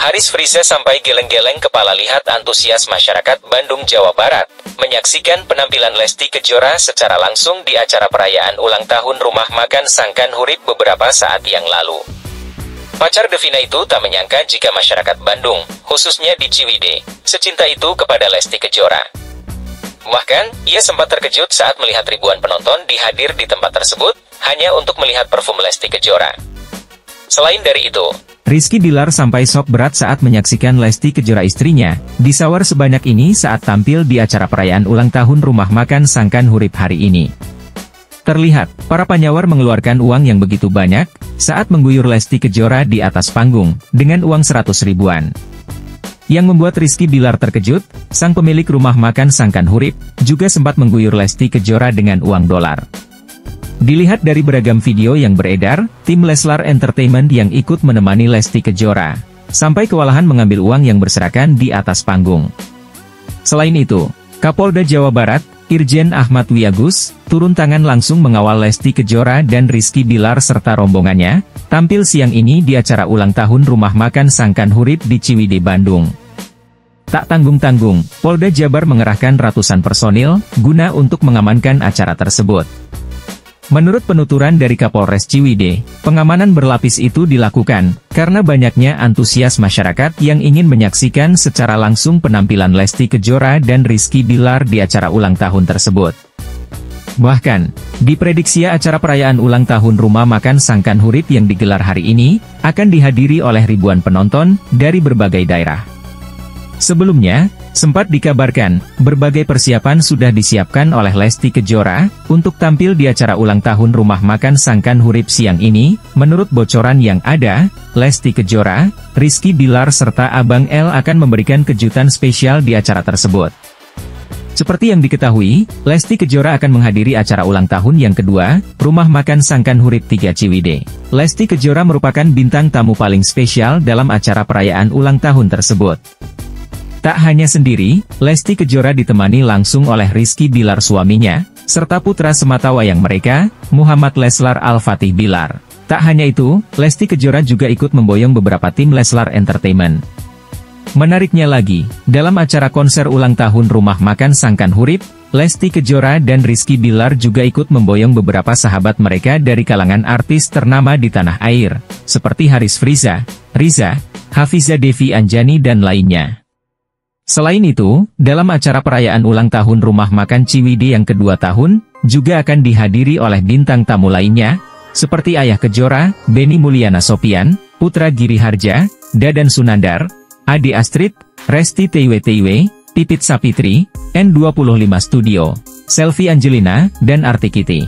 Haris Friza sampai geleng-geleng kepala lihat antusias masyarakat Bandung, Jawa Barat, menyaksikan penampilan Lesti Kejora secara langsung di acara perayaan ulang tahun Rumah Makan Sangkan Hurip beberapa saat yang lalu. Pacar Devina itu tak menyangka jika masyarakat Bandung, khususnya di Ciwidey, secinta itu kepada Lesti Kejora. Bahkan, ia sempat terkejut saat melihat ribuan penonton hadir di tempat tersebut, hanya untuk melihat parfum Lesti Kejora. Selain dari itu, Rizky Bilar sampai shock berat saat menyaksikan Lesti Kejora istrinya disawar sebanyak ini saat tampil di acara perayaan ulang tahun Rumah Makan Sangkan Hurip hari ini. Terlihat, para penyawar mengeluarkan uang yang begitu banyak saat mengguyur Lesti Kejora di atas panggung dengan uang 100 ribuan. Yang membuat Rizky Bilar terkejut, sang pemilik Rumah Makan Sangkan Hurip juga sempat mengguyur Lesti Kejora dengan uang dolar. Dilihat dari beragam video yang beredar, tim Leslar Entertainment yang ikut menemani Lesti Kejora sampai kewalahan mengambil uang yang berserakan di atas panggung. Selain itu, Kapolda Jawa Barat, Irjen Ahmad Wiyagus, turun tangan langsung mengawal Lesti Kejora dan Rizky Bilar serta rombongannya tampil siang ini di acara ulang tahun Rumah Makan Sangkan Hurip di Ciwidey, Bandung. Tak tanggung-tanggung, Polda Jabar mengerahkan ratusan personil guna untuk mengamankan acara tersebut. Menurut penuturan dari Kapolres Ciwidey, pengamanan berlapis itu dilakukan karena banyaknya antusias masyarakat yang ingin menyaksikan secara langsung penampilan Lesti Kejora dan Rizky Bilar di acara ulang tahun tersebut. Bahkan, diprediksi acara perayaan ulang tahun Rumah Makan Sangkan Hurip yang digelar hari ini akan dihadiri oleh ribuan penonton dari berbagai daerah. Sebelumnya, sempat dikabarkan, berbagai persiapan sudah disiapkan oleh Lesti Kejora untuk tampil di acara ulang tahun Rumah Makan Sangkan Hurip siang ini. Menurut bocoran yang ada, Lesti Kejora, Rizky Bilar serta Abang L akan memberikan kejutan spesial di acara tersebut. Seperti yang diketahui, Lesti Kejora akan menghadiri acara ulang tahun yang kedua, Rumah Makan Sangkan Hurip 3 Ciwidey. Lesti Kejora merupakan bintang tamu paling spesial dalam acara perayaan ulang tahun tersebut. Tak hanya sendiri, Lesti Kejora ditemani langsung oleh Rizky Bilar suaminya, serta putra sematawayang mereka, Muhammad Leslar Al-Fatih Bilar. Tak hanya itu, Lesti Kejora juga ikut memboyong beberapa tim Leslar Entertainment. Menariknya lagi, dalam acara konser ulang tahun Rumah Makan Sangkan Hurip, Lesti Kejora dan Rizky Bilar juga ikut memboyong beberapa sahabat mereka dari kalangan artis ternama di tanah air, seperti Haris Friza, Riza, Hafiza Devi Anjani dan lainnya. Selain itu, dalam acara perayaan ulang tahun Rumah Makan Ciwidey yang kedua tahun, juga akan dihadiri oleh bintang tamu lainnya, seperti Ayah Kejora, Benny Mulyana Sopian, Putra Giri Harja, Dadan Sunandar, Ade Astrid, Resti TW, Pipit Sapitri, N25 Studio, Selvi Angelina, dan Artikiti.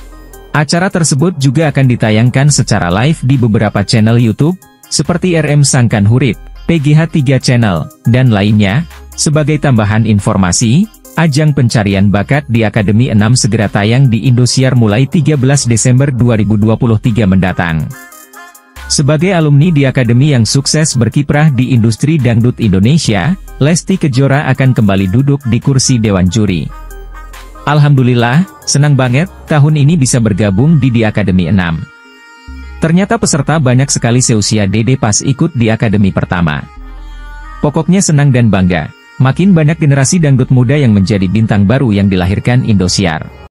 Acara tersebut juga akan ditayangkan secara live di beberapa channel YouTube, seperti RM Sangkan Hurip, PGH 3 Channel, dan lainnya. Sebagai tambahan informasi, ajang pencarian bakat di Akademi 6 segera tayang di Indosiar mulai 13 Desember 2023 mendatang. Sebagai alumni di Akademi yang sukses berkiprah di industri dangdut Indonesia, Lesti Kejora akan kembali duduk di kursi Dewan Juri. Alhamdulillah, senang banget, tahun ini bisa bergabung di Akademi 6. Ternyata peserta banyak sekali seusia Dede pas ikut di Akademi pertama. Pokoknya senang dan bangga, makin banyak generasi dangdut muda yang menjadi bintang baru yang dilahirkan Indosiar.